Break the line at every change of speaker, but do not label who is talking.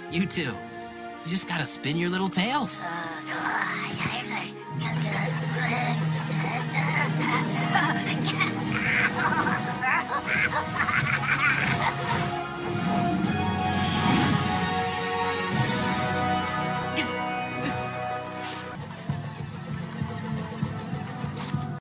You too. You just gotta spin your little tails.